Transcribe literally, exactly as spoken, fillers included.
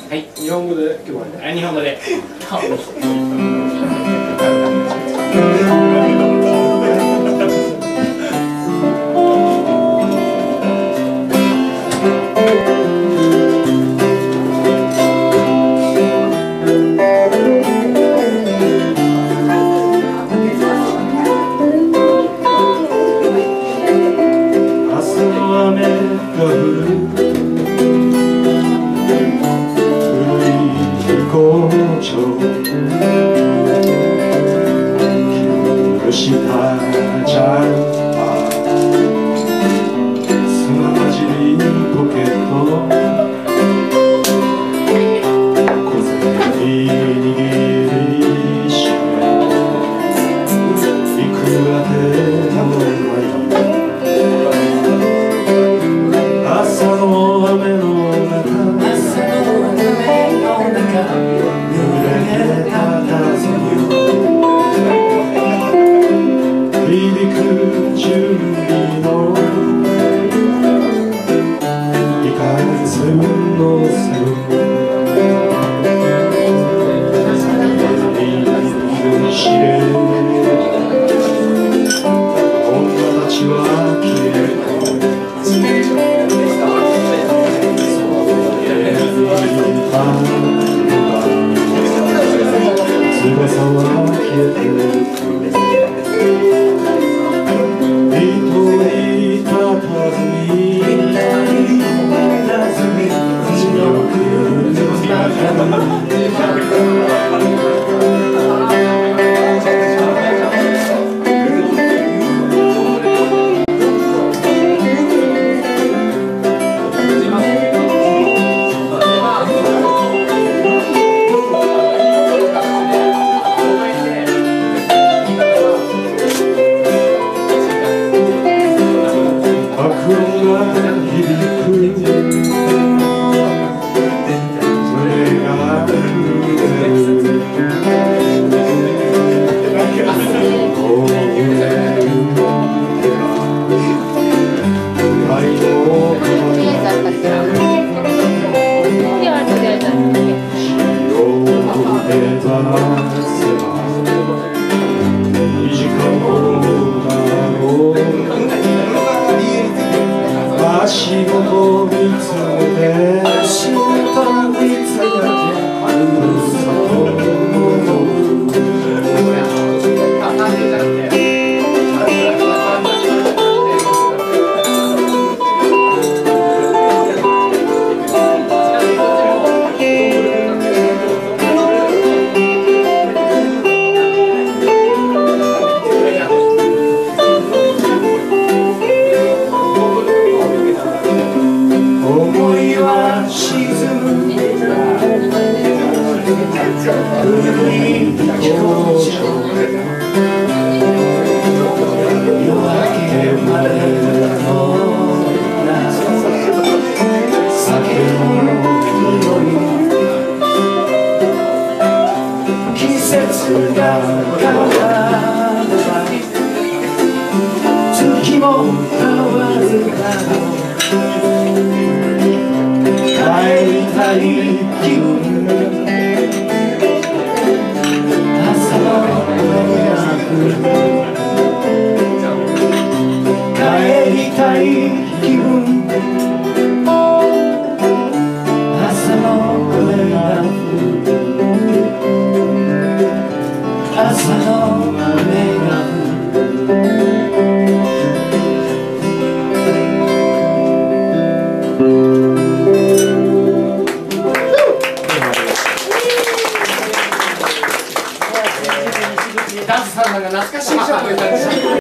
はい、日本語で今日はね、日本語で。 したジャンパー砂混じりポケット小銭握りしめいくらでも朝の雨の中濡れてたたずに響く準備のいかんせんのせい知れ女たちは消え翼は消えて足元見つめて足元見つめてふるさと月も変わるだろう帰りたい気分朝の雨が降る帰りたい気分朝の雨が降る朝の雨が降るダンスさんなんか懐かしい人がいたんですよ。